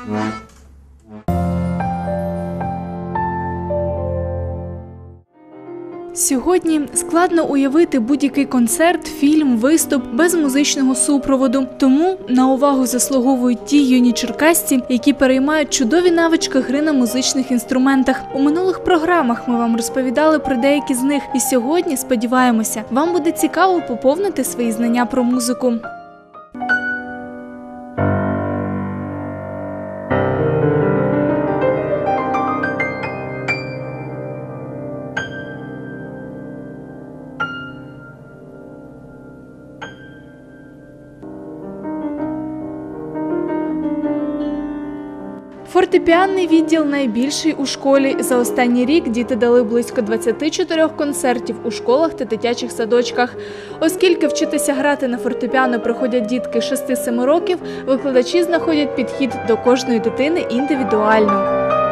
Сьогодні складно уявити будь-який концерт, фільм, виступ без музичного супроводу. Тому на увагу заслуговують ті юні черкасці, які переймають чудові навички гри на музичних інструментах. У минулих програмах ми вам розповідали про деякі з них. І сьогодні, сподіваємося, вам буде цікаво поповнити свої знання про музику. Фортепіанний відділ найбільший у школі. За останній рік діти дали близько 24 концертів у школах та дитячих садочках. Оскільки вчитися грати на фортепіано приходять дітки 6-7 років, викладачі знаходять підхід до кожної дитини індивідуально.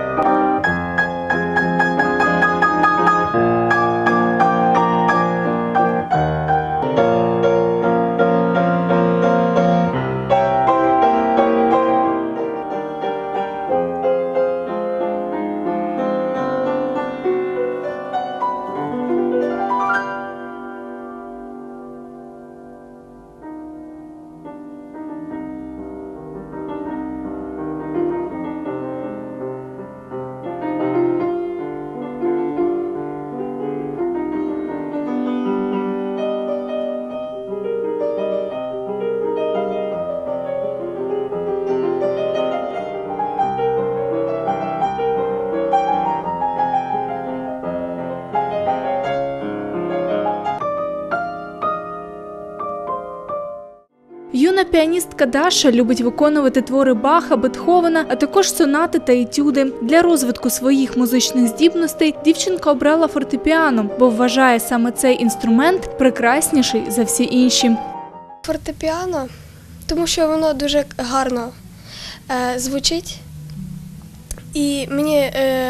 Юна піаністка Даша любить виконувати твори Баха, Бетховена, а також сонати та етюди. Для розвитку своїх музичних здібностей дівчинка обрала фортепіано, бо вважає саме цей інструмент прекрасніший за всі інші. Фортепіано, тому що воно дуже гарно звучить і мені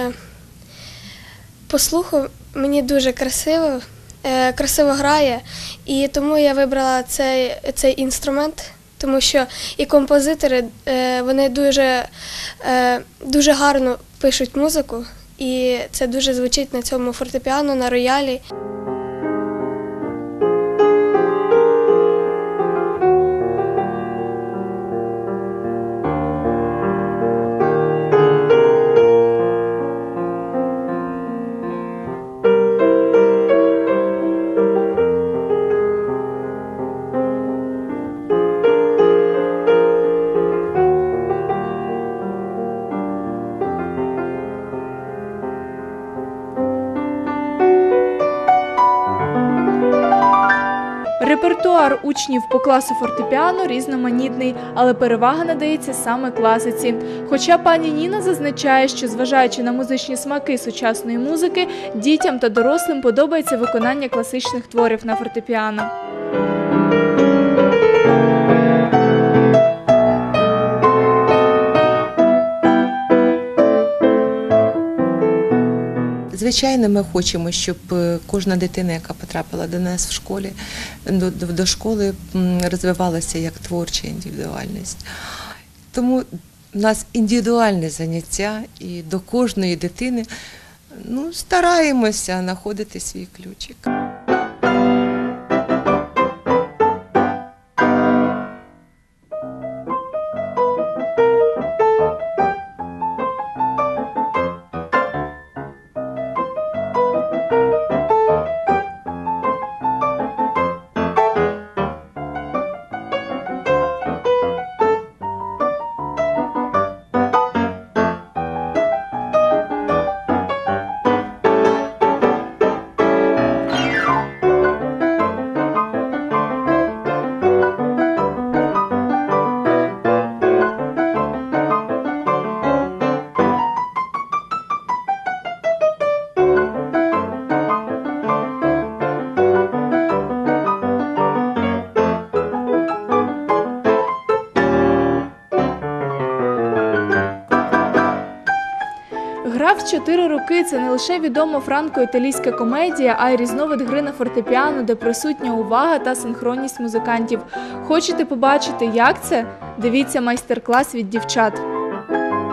по слуху мені дуже красиво грає, і тому я вибрала цей інструмент, тому що і композитори вони дуже гарно пишуть музику, і це дуже звучить на цьому фортепіано, на роялі. Репертуар учнів по класу фортепіано різноманітний, але перевага надається саме класиці. Хоча пані Ніна зазначає, що зважаючи на музичні смаки сучасної музики, дітям та дорослим подобається виконання класичних творів на фортепіано. Звичайно, ми хочемо, щоб кожна дитина, яка потрапила до нас в школі, до школи, розвивалася як творча індивідуальність. Тому у нас індивідуальне заняття, і до кожної дитини стараємося знаходити свій ключик. Гра в 4 роки – це не лише відома франко-італійська комедія, а й різновид гри на фортепіано, де присутня увага та синхронність музикантів. Хочете побачити, як це? Дивіться майстер-клас від дівчат.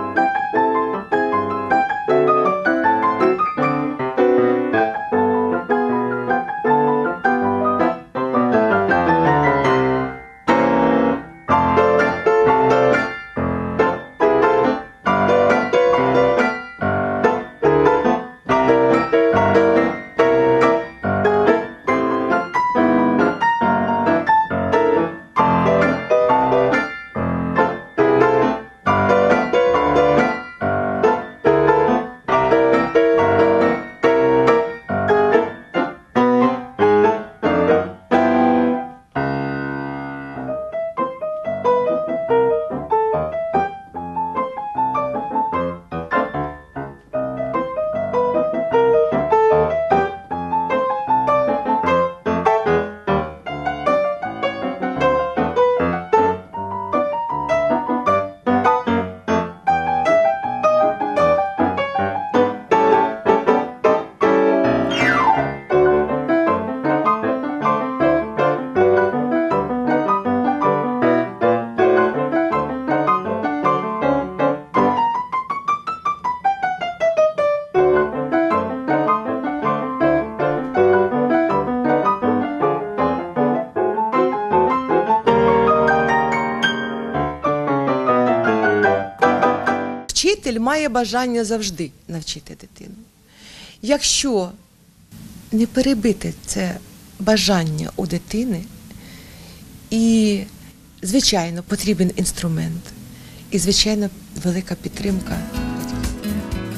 вчитель має бажання завжди навчити дитину. Якщо не перебити це бажання у дитини, і, звичайно, потрібен інструмент, і, звичайно, велика підтримка батьків.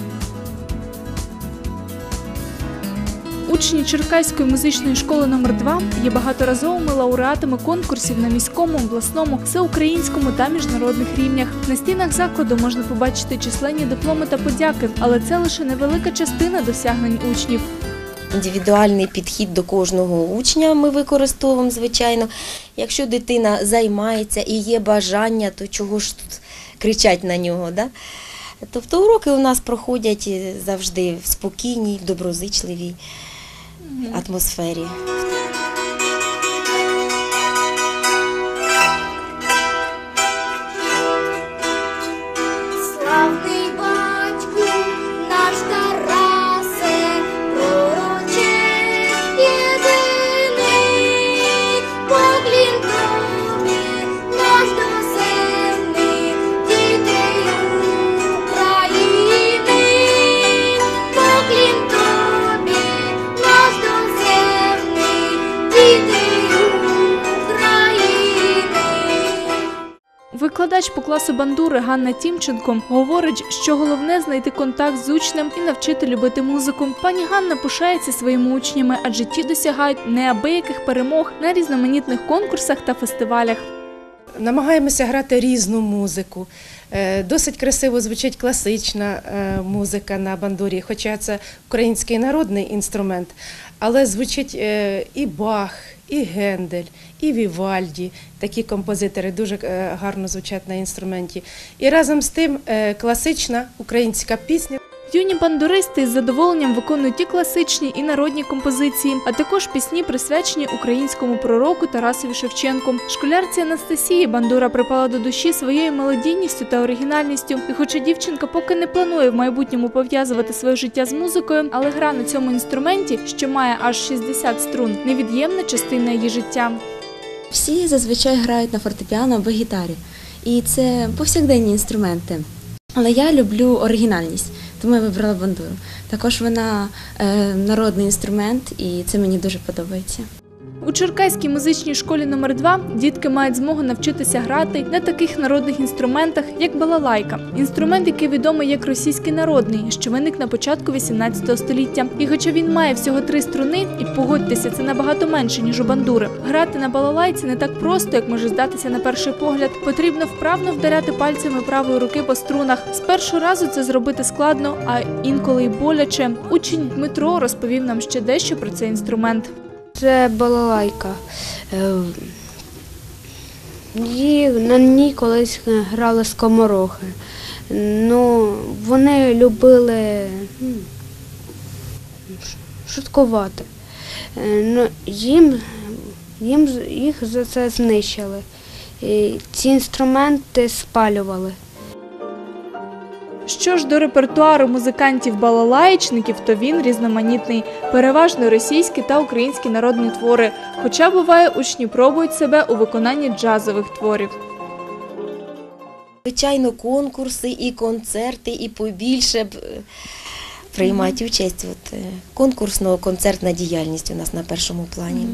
Учні Черкаської музичної школи номер 2 є багаторазовими лауреатами конкурсів на міському, обласному, всеукраїнському та міжнародних рівнях. На стінах закладу можна побачити численні дипломи та подяки, але це лише невелика частина досягнень учнів. Індивідуальний підхід до кожного учня ми використовуємо, звичайно. Якщо дитина займається і є бажання, то чого ж тут кричать на нього, да? Тобто уроки у нас проходять завжди в спокійній, в доброзичливій атмосфері. Славний батьку, наш Тарасе, пророче єдиний, поклін тобі, наш доземний, діти України, поклін тобі, наш доземний, діти України. Викладач по класу бандури Ганна Тімченко говорить, що головне – знайти контакт з учнем і навчити любити музику. Пані Ганна пишається своїми учнями, адже ті досягають неабияких перемог на різноманітних конкурсах та фестивалях. Намагаємося грати різну музику. Досить красиво звучить класична музика на бандурі, хоча це український народний інструмент, але звучить і Бах, і Гендель, і Вівальді. Такі композитори дуже гарно звучать на інструменті. І разом з тим класична українська пісня. Юні бандуристи з задоволенням виконують і класичні, і народні композиції, а також пісні, присвячені українському пророку Тарасові Шевченку. Школярці Анастасії бандура припала до душі своєю мелодійністю та оригінальністю. І хоча дівчинка поки не планує в майбутньому пов'язувати своє життя з музикою, але гра на цьому інструменті, що має аж 60 струн, невід'ємна частина її життя. Всі зазвичай грають на фортепіано або гітарі, і це повсякденні інструменти. Але я люблю оригінальність, тому я вибрала бандуру. Також вона народний інструмент, і це мені дуже подобається. У Черкаській музичній школі номер 2 дітки мають змогу навчитися грати на таких народних інструментах, як балалайка. Інструмент, який відомий як російський народний, що виник на початку 18 століття. І хоча він має всього 3 струни, і погодьтеся, це набагато менше, ніж у бандури. Грати на балалайці не так просто, як може здатися на перший погляд. Потрібно вправно вдаряти пальцями правої руки по струнах. З першого разу це зробити складно, а інколи й боляче. Учень Дмитро розповів нам ще дещо про цей інструмент. Це балалайка. На ній колись грали скоморохи. Вони любили шуткувати. Їх за це знищили. Ці інструменти спалювали. Що ж до репертуару музикантів-балалаєчників, то він різноманітний. Переважно російські та українські народні твори. Хоча, буває, учні пробують себе у виконанні джазових творів. Звичайно, конкурси і концерти, і побільше б приймати участь. Конкурсно-концертна діяльність у нас на першому плані.